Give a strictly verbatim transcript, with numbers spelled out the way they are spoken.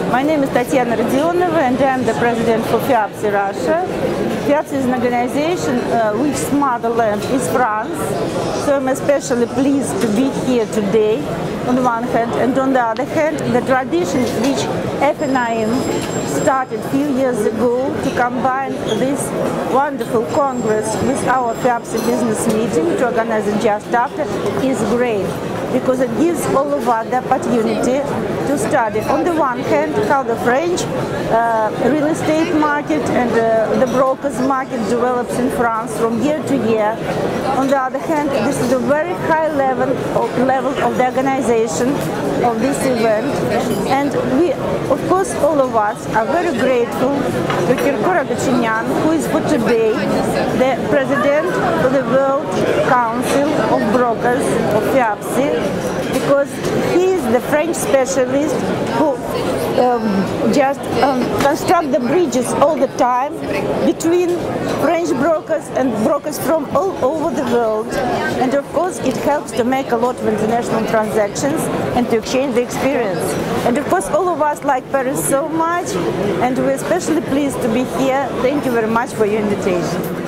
My name is Tatiana Rodionova and I am the president for FIAPSI Russia. FIAPSI is an organization uh, which motherland is France, so I'm especially pleased to be here today on the one hand, and on the other hand, the tradition which F N I M started a few years ago to combine this wonderful congress with our FIAPSI business meeting to organize it just after is great, because it gives all of us the opportunity to study, on the one hand, how the French uh, real estate market and uh, the brokers market develops in France from year to year. On the other hand, this is a very high level of, level of the organization of this event, and we, of course, all of us are very grateful to Kirko Rogachinyan, who is for today the president of the World Council of Brokers of FIAPSI, because he is the French specialist who um, just um, construct the bridges all the time between French brokers and brokers from all over the world. And of course, it helps to make a lot of international transactions and to exchange the experience. And of course, all of us like Paris so much, and we're especially pleased to be here. Thank you very much for your invitation.